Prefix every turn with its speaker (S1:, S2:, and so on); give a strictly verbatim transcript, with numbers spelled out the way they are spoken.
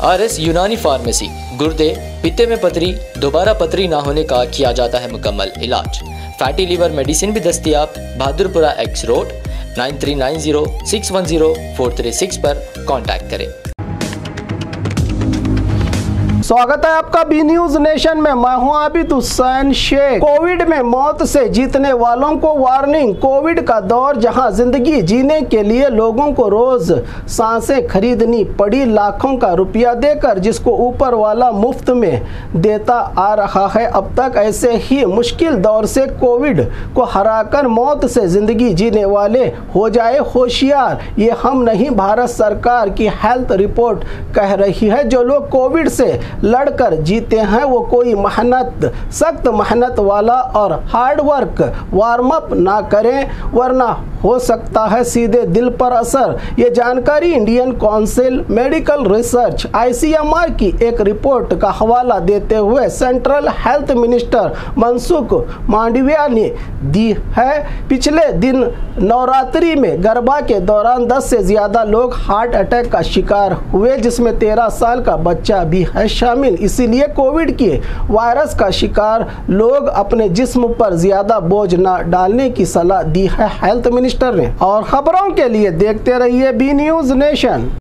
S1: R S यूनानी pharmacy, गुर्दे, पित्ते में पथरी, दोबारा पथरी ना होने का किया जाता है मुकम्मल इलाज। फैटी लीवर मेडिसिन भी दस्तियाब। Bahadurpura X road, nine three nine zero six one zero four three six पर कॉन्टैक्ट करें।
S2: स्वागत है आपका बी न्यूज नेशन में। मैं हूं आबिद हुसैन शेख। कोविड में मौत से जीतने वालों को वार्निंग। कोविड का दौर जहां जिंदगी जीने के लिए लोगों को रोज सांसें खरीदनी पड़ी, लाखों का रुपया देकर, जिसको ऊपर वाला मुफ्त में देता आ रहा है अब तक, ऐसे ही मुश्किल दौर से कोविड को हराकर मौत से जिंदगी जीने वाले हो जाए होशियार। ये हम नहीं, भारत सरकार की हेल्थ रिपोर्ट कह रही है। जो लोग कोविड से लड़कर जीते हैं वो कोई मेहनत, सख्त मेहनत वाला और हार्ड वर्क वार्म अप ना करें, वरना हो सकता है सीधे दिल पर असर। ये जानकारी Indian council medical research I C M R की एक रिपोर्ट का हवाला देते हुए central health minister Mansukh Mandaviya ने दी है। पिछले दिन नवरात्रि में गरबा के दौरान दस से ज्यादा लोग हार्ट अटैक का शिकार हुए, जिसमें तेरह साल का बच्चा भी है शामिल। इसीलिए कोविड के वायरस का शिकार लोग अपने जिस्म पर ज्यादा बोझ न डालने की सलाह दी है हेल्थ मिनिस्टर ने। और खबरों के लिए देखते रहिए बी न्यूज नेशन।